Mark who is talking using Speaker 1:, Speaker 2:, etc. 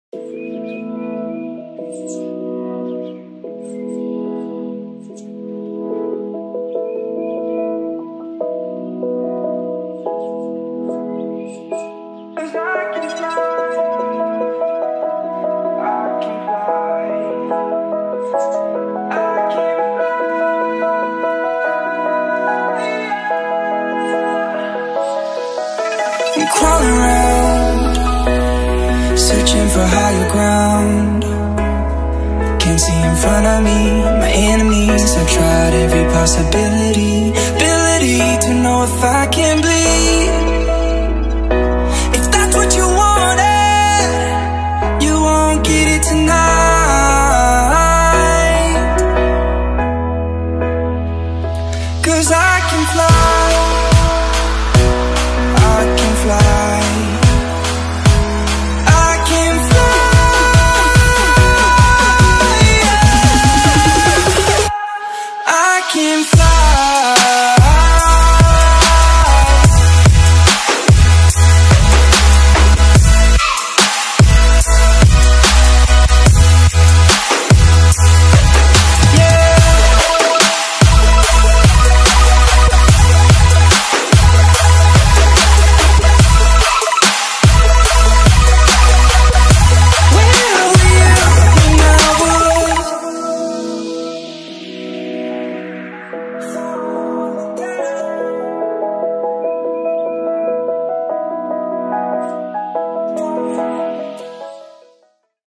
Speaker 1: Crawling around, searching for higher ground. Can't see in front of me, my enemies. I've tried every possibility, ability to know if I can